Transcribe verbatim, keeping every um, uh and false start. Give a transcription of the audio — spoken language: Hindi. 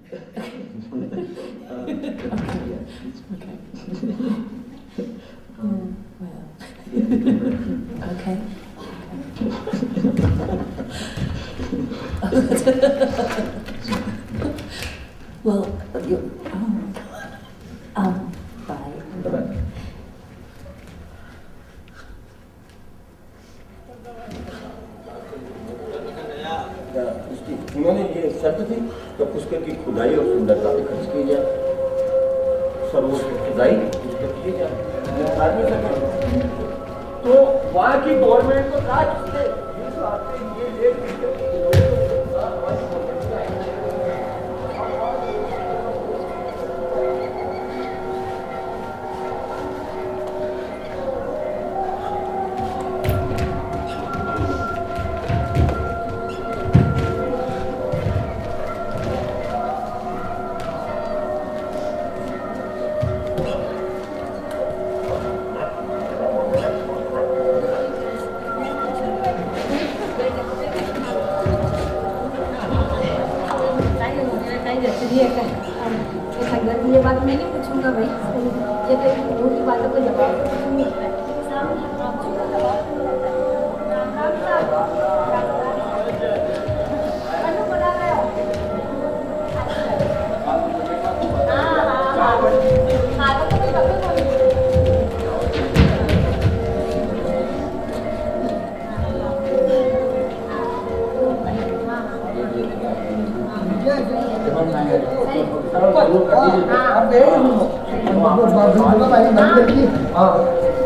Okay. Well, you, oh, um, bye. Bye-bye. उन्होंने ये शर्त थी कि पुष्कर की खुदाई और सुंदरता पे खर्च की जाए, सरोवर की खुदाई उस पर की जाए, तो वहाँ की गवर्नमेंट को कहा जिसने ये लेख ये बात मैं नहीं पूछूंगा भाई, ये तो लोगों की बातों को जवाब मिलता है। आप गए